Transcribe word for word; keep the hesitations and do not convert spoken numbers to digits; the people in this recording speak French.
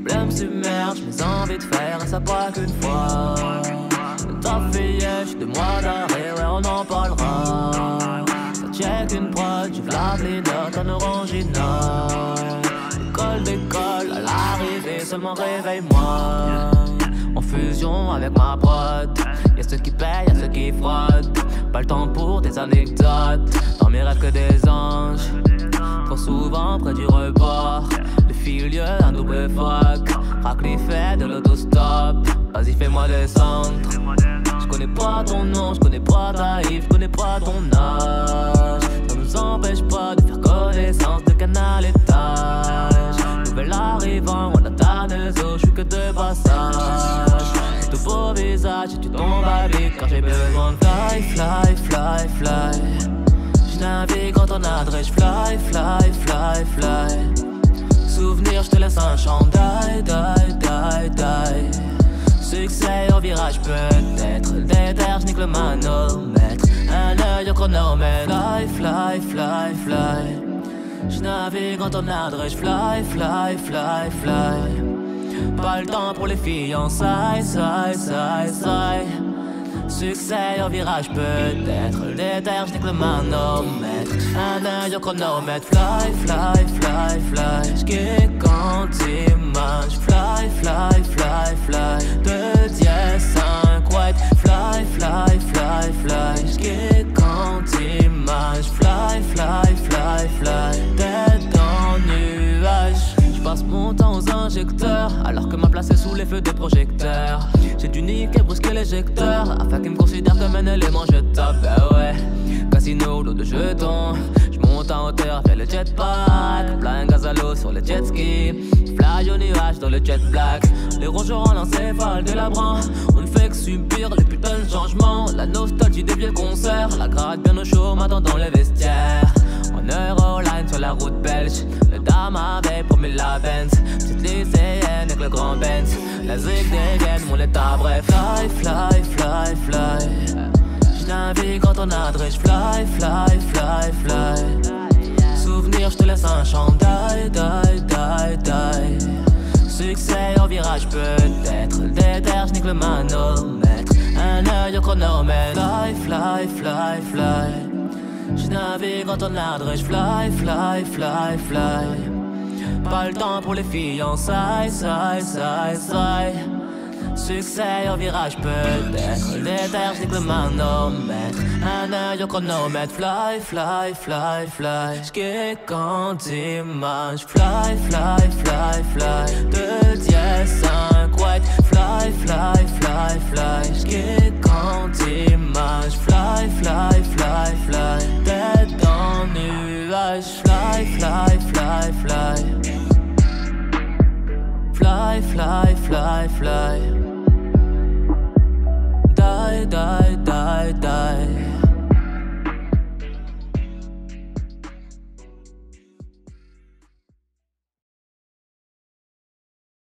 blé me submerge, mes envies de faire et ça pas qu'une fois. T'as fait yesh, deux mois d'arrêt, ouais on en parlera. Ça check une prod, je vlave les notes en orangina. École d'école, à l'arrivée, seulement réveille-moi. En fusion avec ma prod, y'a ceux qui payent, y'a ceux qui frottent. Pas le temps pour des anecdotes, dans mes rêves que des anges. Trop souvent près du rebord, le filieux, un double fuck. Racle les faits de l'autostop, vas-y fais-moi descendre. J'connais pas ton nom, j'connais pas ta if, j'connais pas ton âge. Ça nous empêche pas de faire connaissance de canal étage. Nouvel arrivant, on a ta nezo, j'suis que de passage. De beaux visages et tu tombes à vite quand j'ai besoin de fly, fly, fly, fly. J'navigue quand on adresse, fly, fly, fly, fly. Souvenir, j'te laisse un chant, die, die, die, die. Succès au virage peut-être, déter, j'nique le manomètre. Un œil au chronomètre, fly, fly, fly, fly. J'navigue quand on adresse, fly, fly, fly, fly. Pas le temps pour les fiançailles, saille, saille, saille. Succès au virage peut-être, déter, j'nique le manomètre. Un œil au chronomètre, fly, fly, fly, fly. J'kick quand image, fly, fly, fly, fly. Deux dièse, cinq white, fly, fly, fly, fly. J'kick quand image, fly, fly, fly, fly. Tête en nuage. J'passe mon temps aux injecteurs, alors que ma place est sous les feux des projecteurs. J'ai dû niquer, brusquer l'éjecteur, afin qu'ils me considèrent comme un élément jetable. Bah ouais, casino, l'eau de jetons. J'monte en hauteur, fais le jetpack. Plein gaz à l'eau sur le jet ski. Fly au nuage dans le jet black. Les rongeurs en encéphale de la branche. On ne fait que subir les putains de changements. La nostalgie des vieux concerts. La grade bien au chaud, m'attend dans les vestiaires. En Euroline sur la route belge. Le dame avait promis la Benz. Petite lycéenne avec le grand Benz. La zig dégaine, mon état bref. Fly, fly, fly, fly. J'navigue quand on adresse, fly, fly, fly, fly. Souvenir, j'te laisse un chant, die, die, die, die. Succès au virage peut-être, déter, j'nique le manomètre. Un œil au chronomètre, fly, fly, fly, fly. J'navigue quand on adresse, fly, fly, fly, fly. Pas le temps pour les fiançailles, saille, saille, saille. Succès au virage peut-être, déter, j'nique le manomètre. Un œil au chronomètre, fly, fly, fly, fly. J'kick quand image, fly, fly, fly, fly. Deux dièse, cinq white, fly, fly, fly, fly. J'kick quand image, fly, fly, fly, fly. Tête dans nuage, fly, fly, fly, fly. Fly, fly, fly, fly.